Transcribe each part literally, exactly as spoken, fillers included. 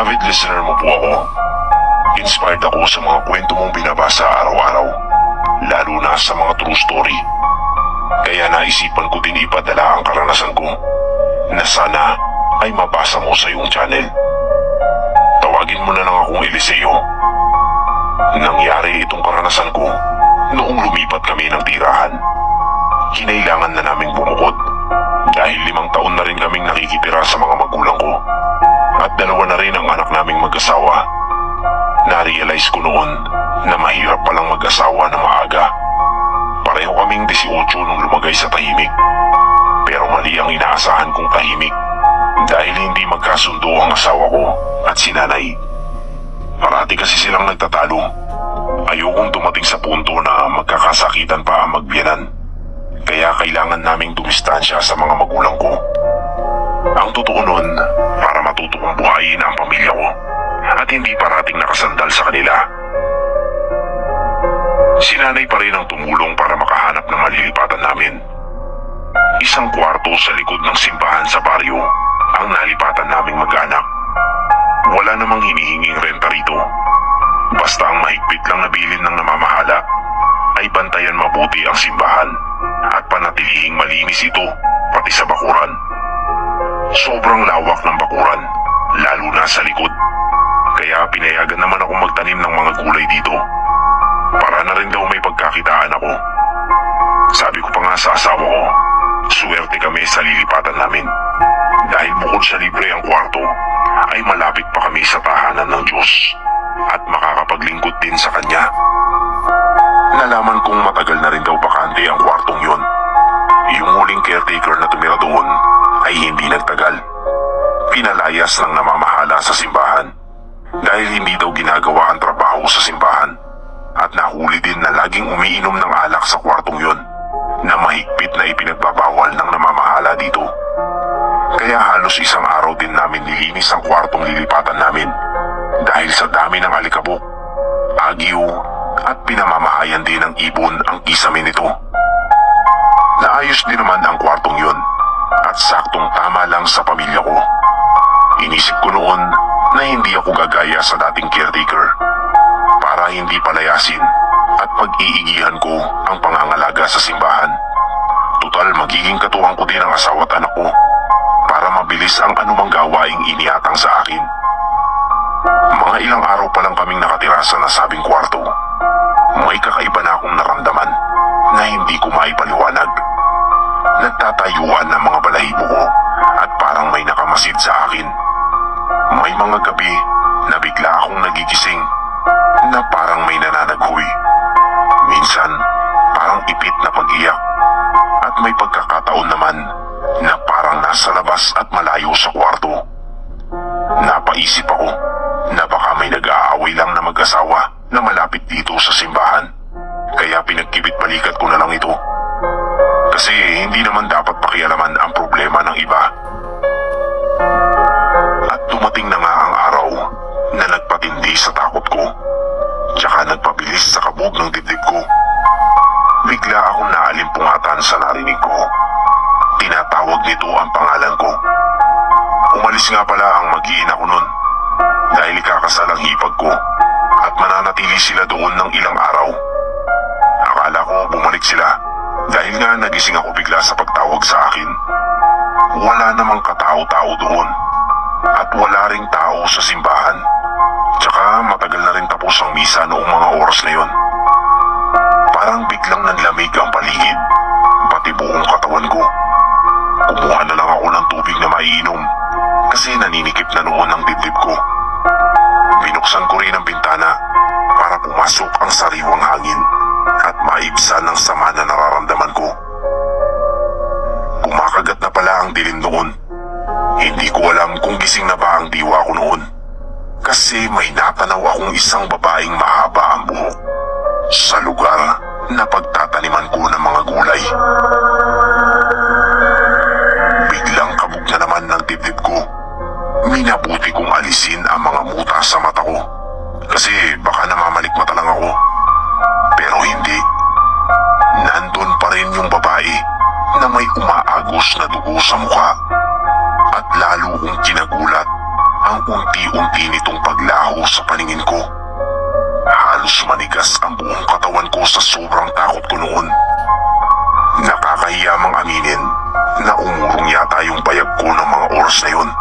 Avid listener mo po ako. Inspired ako sa mga kwento mong binabasa araw-araw, lalo na sa mga true story. Kaya naisipan ko din ipadala ang karanasan ko na sana ay mabasa mo sa iyong channel. Tawagin mo na lang akong Eliseo. Nangyari itong karanasan ko noong lumipat kami ng tirahan. Kinailangan na naming bumukod dahil limang taon na rin kaming nakikitira sa mga magulang ko at dalawa na rin ang anak naming mag-asawa. Na-realize ko noon na mahirap palang mag-asawa na maaga. Pareho kaming eighteen nung lumagay sa tahimik. Pero mali ang inaasahan kong tahimik dahil hindi magkasundo ang asawa ko at si nanay. Parati kasi silang nagtatalo. Ayokong dumating sa punto na magkakasakitan pa ang magbiyanan. Kaya kailangan naming dumistansya sa mga magulang ko. Ang totoo nun, para matuto kong buhayin ang pamilya ko at hindi parating nakasandal sa kanila. Si nanay pa rin ang tumulong para makahanap ng malilipatan namin. Isang kwarto sa likod ng simbahan sa baryo ang nalipatan naming mag-anak. Wala namang hinihinging renta rito. Basta ang mahigpit lang na bilin ng namamahala ay bantayan mabuti ang simbahan at panatilihing malinis ito pati sa bakuran. Sobrang lawak ng bakuran, lalo na sa likod. Kaya pinayagan naman ako magtanim ng mga gulay dito. Para na rin daw may pagkakitaan ako. Sabi ko pa nga sa asawa ko, swerte kami sa lilipatan namin. Dahil bukod sa libre ang kwarto, ay malapit pa kami sa tahanan ng Diyos at makakapaglingkod din sa Kanya. Nalaman kong matagal na rin daw bakante ang kwartong yon. Yung huling caretaker na tumira doon ay hindi nagtagal. Pinalayas ng namamahala sa simbahan dahil hindi daw ginagawa ang trabaho sa simbahan at nahuli din na laging umiinom ng alak sa kwartong yon na mahigpit na ipinagbabawal ng namamahala dito. Kaya halos isang araw din namin nilinis ang kwartong lilipatan namin dahil sa dami ng alikabok, agyo at pinamamahayan din ng ibon ang kisame nito. Naayos din naman ang kwartong yon at saktong tama lang sa pamilya ko. Inisip ko noon na hindi ako gagaya sa dating caretaker para hindi palayasin at pag-iigihan ko ang pangangalaga sa simbahan. Tutal magiging katuwang ko din ang asawa at anak ko para mabilis ang anumang gawaing iniatang sa akin. Mga ilang araw pa lang kaming nakatira sa nasabing kwarto. May kakaiba na akong naramdaman na hindi ko maipaliwanag. Nagtatayuan ang mga balahibo ko at parang may nakamasid sa akin. May mga gabi na bigla akong nagigising na parang may nananaghoy. Minsan, parang ipit na pag-iyak. At may pagkakataon naman na parang nasa labas at malayo sa kwarto. Napaisip ako na baka may nag-aaway lang na mag-asawa na malapit dito sa simbahan. Kaya pinagkibit balikat ko na lang ito. Kasi hindi naman dapat pakialaman ang problema ng iba. At dumating na nga ang araw na nagpatindi sa takot ko. Tsaka nagpabilis sa kabog ng dibdib ko. Bigla akong naalimpungatan sa narinig ko. Tinatawag nito ang pangalan ko. Umalis nga pala ang mag-iina ko nun dahil ikakasal ang hipag ko at mananatili sila doon ng ilang araw. Akala ko bumalik sila dahil nga nagising ako bigla sa pagtawag sa akin. Wala namang katao-tao doon at wala ring tao sa simbahan. Tsaka matagal na rin tapos ang misa noong mga oras na yon. Parang biglang nanlamig ang paligid, pati buong katawan ko. Kumuha na lang ako ng tubig na maiinom kasi naninikip na noon ang dibdib ko. Binuksan ko rin ang bintana para pumasok ang sariwang hangin at maibsan ang sama na nararamdaman ko. Kumakagat na pala ang dilim noon. Hindi ko alam kung gising na ba ang diwa ko noon. Kasi may natanaw akong isang babaeng mahaba ang buhok sa lugar na pagtataniman ko ng mga gulay. Biglang kabog na naman ng dibdib ko. Minabuti kong alisin ang mga muta sa mata ko kasi baka namamalikmata lang ako. Pero hindi. Nandun pa rin yung babae na may umaagos na dugo sa mukha. At lalo kong kinagulat ang unti-unti nitong paglaho sa paningin ko. Halos manigas ang buong katawan ko sa sobrang takot ko noon. Nakakahiya mang aminin na umurong yata yung bayag ko ng mga oras na yun.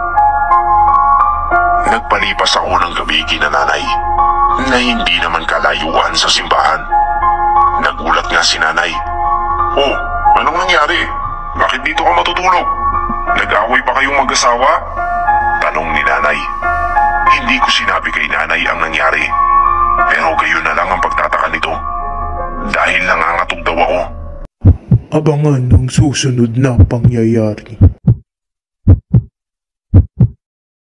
Nagpalipas ako ng gabi kina nanay na hindi naman kalayuan sa simbahan. Nagulat nga si nanay. "Oh, anong nangyari? Bakit dito ka matutulog? Nag-away pa kayong mag-asawa?" Tanong ni nanay. Hindi ko sinabi kay nanay ang nangyari. Pero gayon na lang ang pagtataka nito. Dahil nangangatog daw ako. Abangan ang susunod na pangyayari.